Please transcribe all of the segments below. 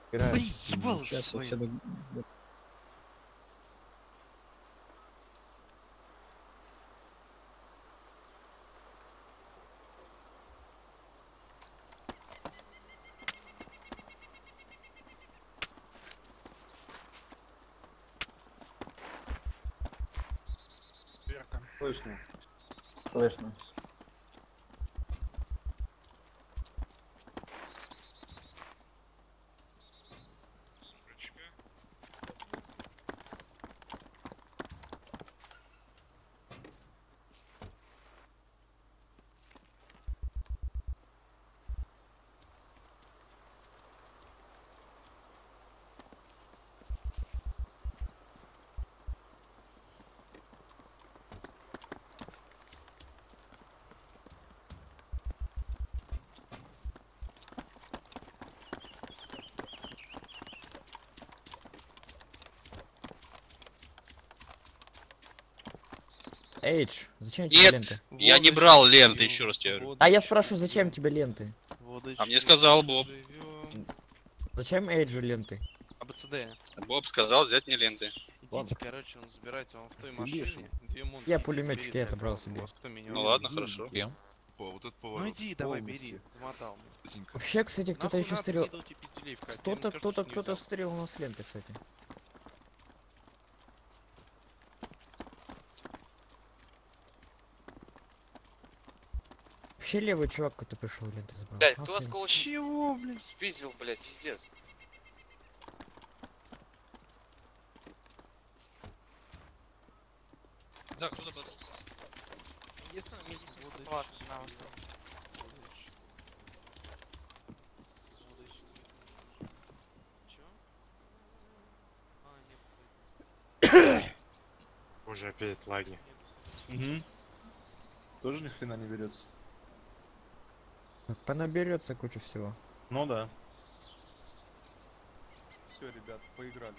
Блин, ебал Сейчас я свои. все... Верка. Слышно. Слышно. Эйдж, зачем тебе ленты? Нет, я не брал ленты, еще раз тебе говорю. А я спрашиваю, зачем тебе ленты? А мне сказал Боб. Зачем Эйджу ленты? АБЦД. Боб сказал взять мне ленты. Идите, короче, он забирайте вам в той Леший. машине. Две мунки. Я пулеметчик, я отобрал Заберите, себе. вас кто меня Ну увидит. ладно, хорошо. Вот этот Ну поворот. иди, давай, Полностью. бери. Замотал. Вообще, кстати, кто-то Нахуй еще надо стрел... кидал тебе пизделей в кайф? Кто-то, Я ни карточек не кто-то взял. стрел у нас ленты, кстати. Вообще левый чувак какой-то пришел, ленты забрал. Блядь, кто Охренеть. от кого Чего, блин? спиздил, блядь, пиздец. Да, кто-то подал. Если медицинский товар на вас. Уже опять лаги. Угу. Тоже ни хрена не берется. Понаберется куча всего. Ну да. Все, ребят, поиграли.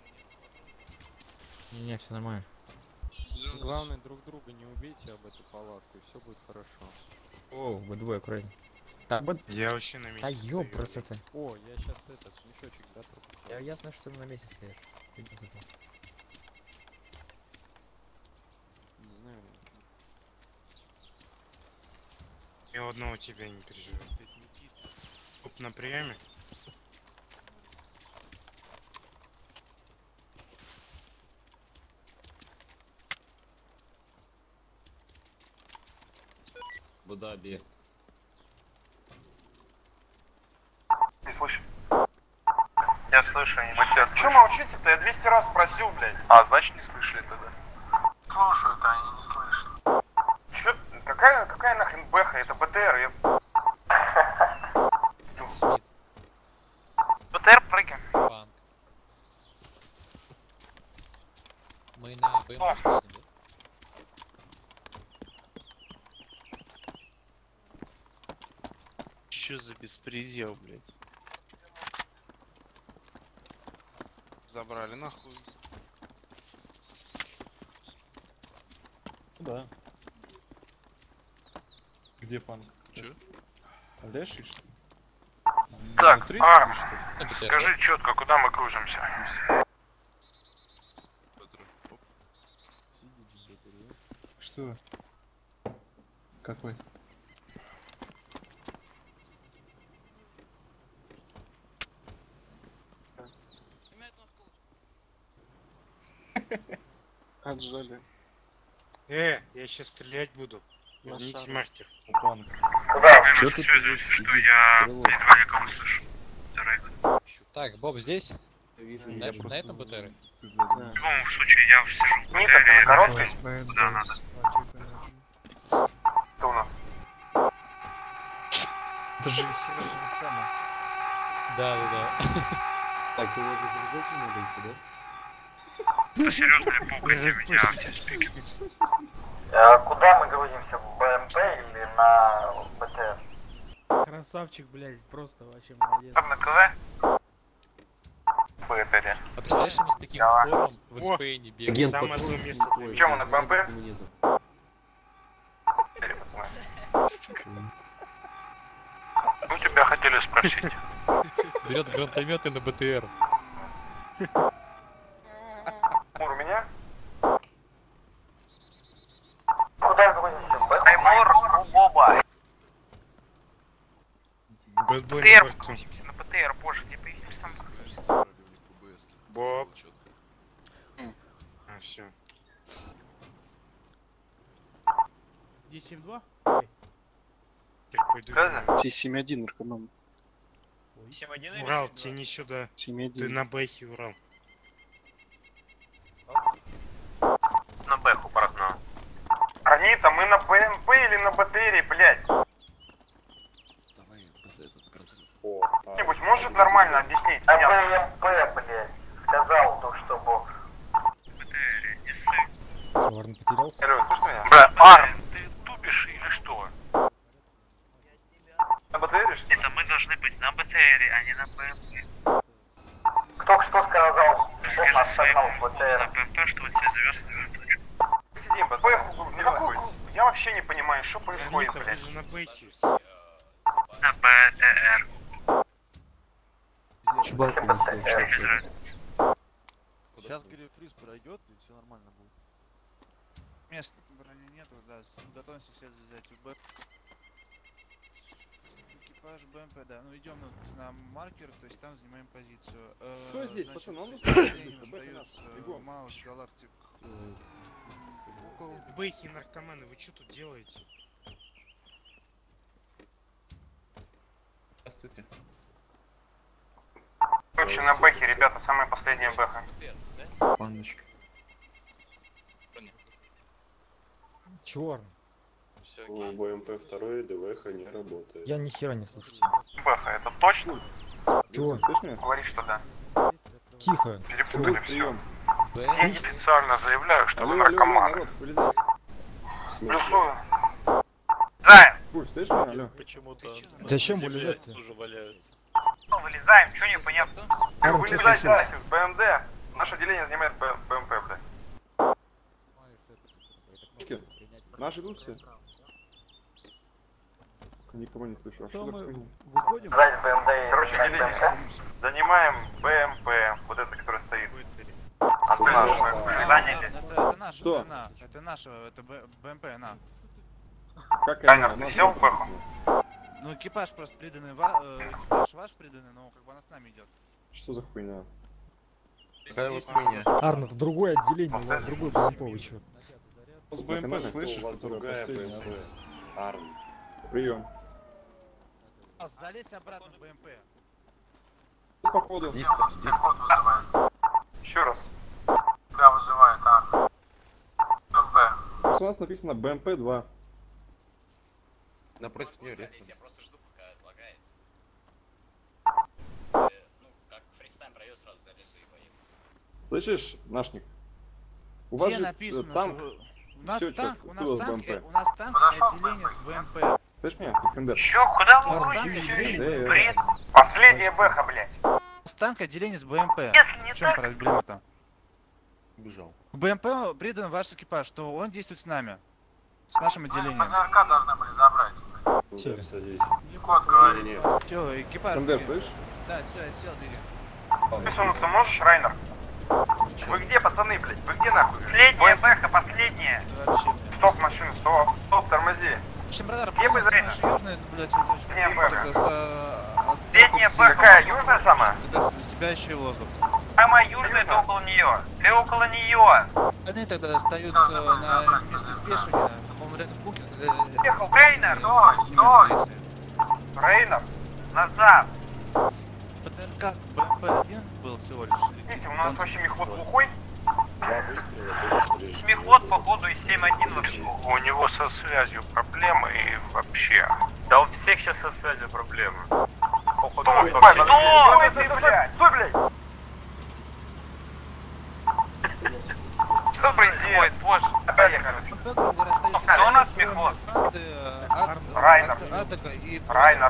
Не, все нормально. Главное, друг друга не убейте об эту палатку, и все будет хорошо. О, вы двое аккуратнее. Так, вот... Я вообще на месте. Да стою, ёбраться ты. О, я сейчас этот мешочек до трупа. Я ясно, что ты на месте стоишь. Иди за мной. Не знаю. Ни у одного тебя не переживай. Оп, на приеме. Будаби. Ты слышишь? Я слышу, мы тебя слышим. Чё молчите-то? Я 200 раз спросил, блядь. А, значит не слышали тогда. Слушают, а они не слышат. Чё? Какая нахрен бэха? Это БТР, я... БТР прыгаем. Банк. Мы на БМП едем, да? Чё за беспредел, блядь? Забрали нахуй. Да. Где панк? Чё? Леший, что ли? Так, Внутри Арм, сидишь, что ли? На БТР, да? скажи четко, куда мы кружимся? Оп. Что? Какой? Отжали. Я сейчас стрелять буду. Верните мастер. Панк. Куда? Чё ты Связываюсь, сидишь? что я едва никого слышу. Так, Боб здесь? Я вижу, На- я на просто этом БТР? Ты сзади. В любом случае, я сижу в БТРе. Короткой? Да, надо. Кто у нас? Это же серьезно самое. Да. Так, его разоружать же надо еще, да? Кто серьезно ли пукайте меня в теспике? Куда мы грузимся? В БМП или на БТР? Красавчик, блядь, просто вообще молодец. Там на КВ? В БТРе. А представляешь, мы с таким Давай. хором в СП не бегаем? Самое одно место. Чем он на БМП? Ну, тебя хотели спросить. Берет гранатометы на БТР. Тимур, у меня? Куда загрузить? Таймур, у Боба. Бэтбой ПТР на борту. покрутимся, на ПТР позже, где появимся, сам скажешь. Боб. А, все. 10-7-2? Я пойду. T-71 наркоман. 7-1 Урал, тяни сюда. 7-1. Ты на бэхе, Урал. На Бэху портного. Ранита, мы на БМП или на БТРе, блядь? Кто-нибудь может нормально объяснить? На БМП, блядь. Сказал только что Бог. БТРе, не ссы. Варн потерялся? Алло, слышишь меня? Бля, Арм, ты тупишь или что? На БТРе, что ли? Это мы должны быть на БТРе, а не на БМП. Кто что сказал? Скажи своему на БМП, что он тебя завез в нужную точку. Сидим, Бэху не заходит. Я вообще не понимаю, что происходит, Ранита, вы блядь. же на бэхе. На БТР. Чубак принесли. Сейчас Грифрис пройдет, и все нормально будет. Мест брони нету, да, готовимся все взять в Б. Экипаж БМП, да, ну идем на маркер, то есть там занимаем позицию. Кто здесь, значит, пацаны? Он последним остается. остается Маус, Галактик, Кукол. Бэхи, наркоманы, вы что тут делаете? Здравствуйте. Короче, на Бэхе, ребята, самая последняя Бэха. Панночка. Чёрт. БМП 2 ДВХ не работает. Я ни хера не слышу. Бэха, это точно? Чего? Слышишь меня? Говори, что да. Тихо. Перепутали все. Прием. Я специально заявляю, что вы Алло, алло, алло, наркоманы. народ, вылезай. В смысле? Плюсую. Да, Пусть, слышишь меня? Алло. Почему-то Зачем вылезать-то? тоже валяются. вылезаем, что непонятно. Арм, Вылезать, чё да, с БМД. Наше отделение занимает БМП, блядь. Наши идут все? Никого не слышу. А что мы такое? выходим? Сзади БМД. Короче, отделение. Занимаем БМП, вот это, который стоит. Это наша, Что? это наша, это БМП, она. Как Танер, она? ты сел в Бэху? Ну экипаж просто приданный, экипаж ваш приданный, но как бы она с нами идет. Что за хуйня? Какая вот хуйня? Арн, это другое отделение, у вас другой БМП, чё? С БМП слышишь? У вас другая БМП. Арм. Прием. Залезь обратно в БМП. Походу. Еще раз. Да, вызывает, а. БМП. У нас написано БМП-2. Напротив нее резко. Я просто жду, пока отлагает. Ну, как фристайм пройдет, сразу залезу и поеду. Слышишь, Нашник? У вас Где же написано, танк. что у нас Всё, танк, чётко. у нас Кто с танк, БМП? у нас танк и отделение с БМП. Слышишь меня, Искандер? Че, куда У вы нас танк крутите? отделение, Бред. Последняя Бэха, блядь. у нас танк отделение с БМП. Если не В чем так, проблема-то? Убежал. К БМП придан ваш экипаж, что он действует с нами. С нашим отделением. ПЗРК должны были забрать. Удар, садись. Код говорит. Не-не-не. Все, экипаж. Искандер, двигай. слышишь? Да, все, я сел, двигай. Высунуться можешь, Райнер? Вы где, пацаны, блядь? Вы где, нахуй? Последняя Бэха, последняя. Вообще, блядь. Стоп, машина, стоп. Стоп, тормози. В общем, радар, Где вы, наша Рейна? южная наблюдательная точка. Где И Бэха? тогда с, Средняя от- Бэха, южная сама? Тогда с себя еще и воздух. Самая южная, ты около нее. Ты около нее. Они тогда остаются на месте спешивания, по-моему, рядом бункер. Ехал, Рейнер, стой. Рейнер, назад. ПТРК БМП-1 был всего лишь. Видите, у нас вообще мехвод глухой. Два выстрела, ты выстрелишь. Мехвод, походу, из 7-1 вообще. У него со связью проблемы и вообще. Да у всех сейчас со связью проблемы. Походу, стой, блядь! Стой, блядь! Что происходит? Позже. Опять, короче. БМП, грубо говоря, остаются Кто у нас все, мехвод? Райнер. Райнер. Атака и... Райнер.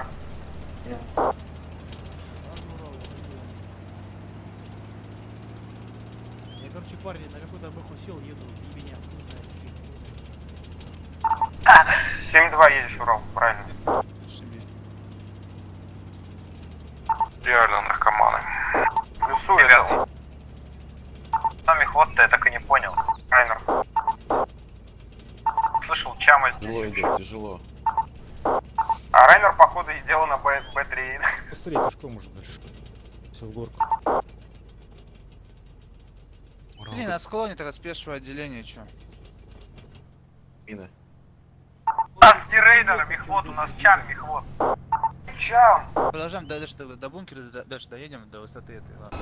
Я, короче, парни, на какой-то бэху сел, еду в меня. 7-2 едешь, Урал, правильно. Реально наркоманы. Плюсую это. Сам мехвод-то я так и не понял. Райнер. Слышал, Чама Тяжело здесь. идет, тяжело. А Райнер, походу, сделан на Б3. Быстрее пешком уже дальше. Все в горку. Подожди, нас в колонии тогда спешивое отделение, чё? Мина. У нас не Рейнер, мехвод, у нас Чам, мехвод. Чам! Продолжаем дальше до бункера, дальше доедем до высоты этой, ладно.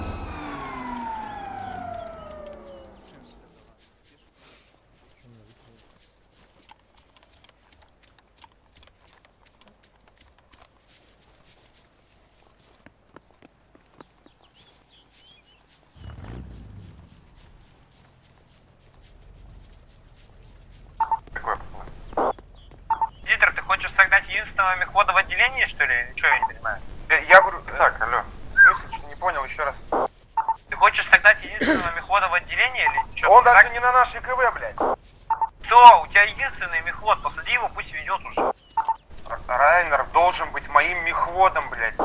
Дитер, ты хочешь согнать единственного мехвода в отделении, что ли? Ничего я не понимаю. Я говорю... Так, алло. Смысл, не понял, еще раз. Ты хочешь согнать единственного мехвода в отделении или что? Он даже не на нашей КВ, блядь. Что? У тебя единственный мехвод, посади его, пусть ведет уже. Райнер должен быть моим мехводом, блядь.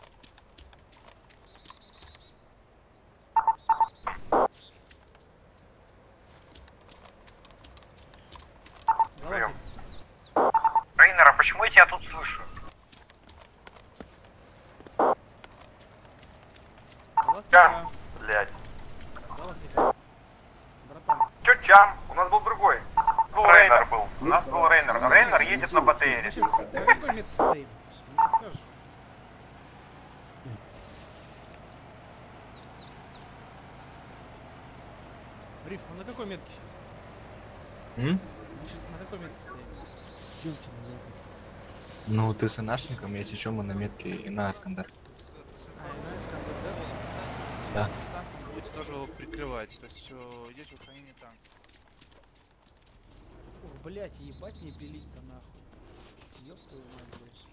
Прием. Рейнер, а почему я тебя тут слышу? Чам, блядь. Чё Чам? У нас был другой. Был Рейнер был. У нас был Рейнер. Рейнер едет на БТРе. На какой метке стоим? Не скажешь? Риф, мы на какой метке сейчас? Мы сейчас на какой метке стоим? Хилки на запад. Ну, ты с нашником, если что, мы на метке и на Искандер. Да. Будете тоже его прикрывать, то есть идете в хранение танка. Ох, блять, ебать не пилить-то нахуй. Ёб твою мать, блядь.